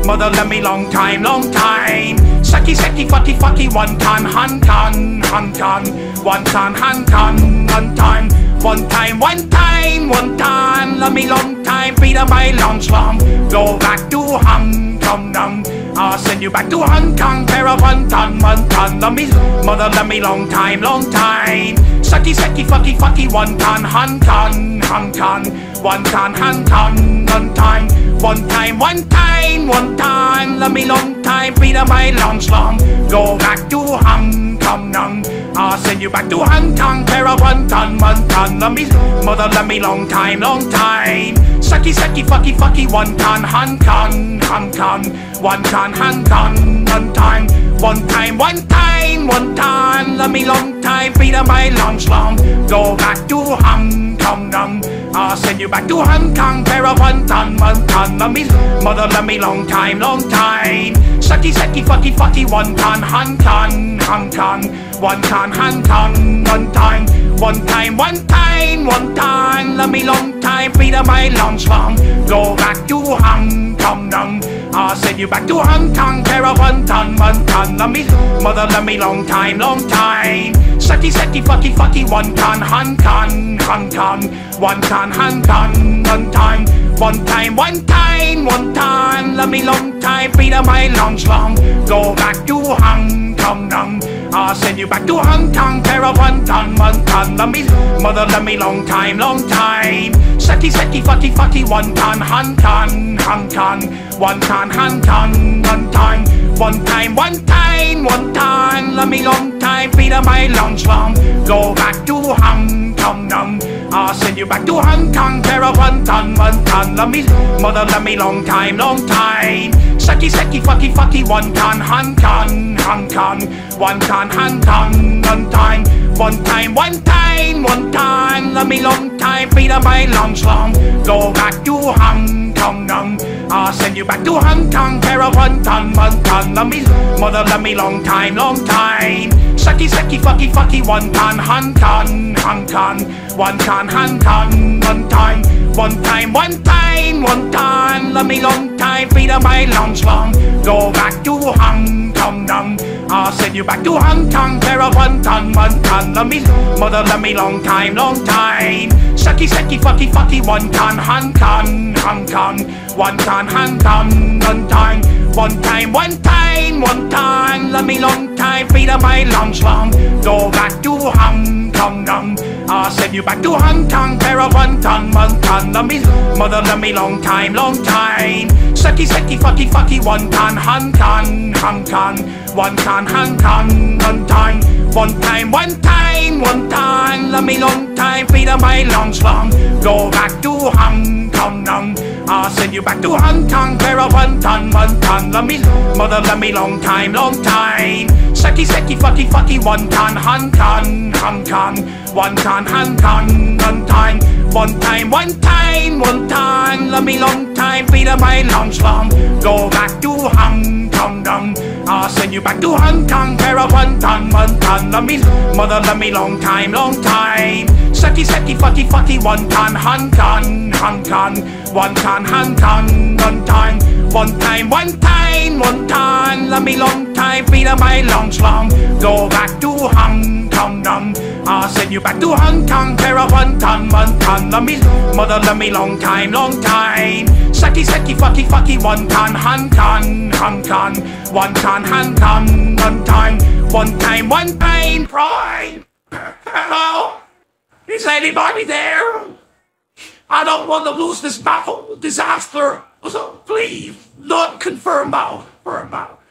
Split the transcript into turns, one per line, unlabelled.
mother love me long time, long time. Sucky, sucky, fucky, fucky, one time, hun, one time, hun, one time. One time, one time, one time, love me long time, beat up my long slum. Go back to Hong Kong, I'll send you back to Hong Kong, pair of one ton, love me, mother love me long time, long time. Sucky, sucky, fucky, fucky, one ton, Hong Kong, one ton, Hong Kong, one time. One time, one time, one time, love me long time, beat up my long slum. Go back to Hong Kong, I'll send you back to Hong Kong, pair of one ton, love me, mother love me long time, long time. Sucky, sucky, fucky, fucky, one ton, Hong Kong, one ton, Hong Kong, one time. One time, one time, one time, love me long time, beat up my long slum. Go back to Hong Kong, I'll send you back to Hong Kong, pair of one ton, love me, mother love me long time, long time. Sucky, sucky, fucky, fucky, one ton, Hong Kong, one ton, Hong Kong, one time. One time, one time, one time, love me long time, beat up my long slum. Go back to Hong Kong, I'll send you back to Hong Kong, pair of one ton, love me, mother love me long time, long time. Sucky, sucky, fucky, fucky, one ton, Hong Kong, one ton, Hong Kong, one time. One time, one time, one time, love me long time, beat up my long slum. Go back to Hong Kong, I'll send you back to Hong Kong, pair of one ton, love me, mother love me long time, long time. Sucky, sucky, fucky, fucky, one ton, Hong Kong, one ton, Hong Kong, one time. One time, one time, one time, love me long time, beat up my long slum. Go back to Hong Kong, I'll send you back to Hong Kong, pair of one ton, love me, mother love me long time, long time. Sucky, sucky, fucky, fucky, one ton, Hong Kong, one ton, Hong Kong, one time. One time, one time, one time, love me long time, beat up my long slum. Go back to Hong Kong, I'll send you back to Hong Kong, pair of one ton, love me, mother love me long time, long time. Sucky, sucky, fucky, fucky, one ton, Hong Kong, one ton, Hong Kong, one time. One time, one time, one time, love me long time, beat up my long slum. Go back to Hong Kong, I'll send you back to Hong Kong, pair of one ton, love me, mother love me long time, long time. Sucky, sucky, fucky, fucky, one ton, Hong Kong, one ton, Hong Kong, one time. One time, one time, one time, love me long time, beat up my long slum. Go back to Hong Kong, I'll send you back to Hong Kong, pair of one ton, love me, mother love me long time, long time. Sucky, sucky, fucky, fucky, one ton, Hong Kong, one ton, Hong Kong, one time. One time, one time, one time, love me long time, beat up my long slum. Go back to Hong Kong, I'll send you back to Hong Kong, pair of one ton, love me, mother love me long time, long time. Sucky, sucky, fucky, fucky, one ton, Hong Kong, one ton, Hong Kong, one time. One time, one time, one time, love me long time, beat up my long slum. Go back to Hong Kong, I'll send you back to Hong Kong, pair of one ton, love me, mother love me long time, long time. Sucky, sucky, fucky, fucky, one ton, Hong Kong, one ton, Hong Kong, one time. One time, one time, one time, love me long time, beat up my long slum. Go back to Hong Kong, I'll send you back to Hong Kong, pair of one ton, love me, mother love me long time, long time. Sucky, sucky, fucky, fucky, one ton, Hong Kong, one ton, Hong Kong, one time. One time, one time, pride. Hello? Is anybody there? I don't want to lose this battle, disaster. So please, don't confirm out.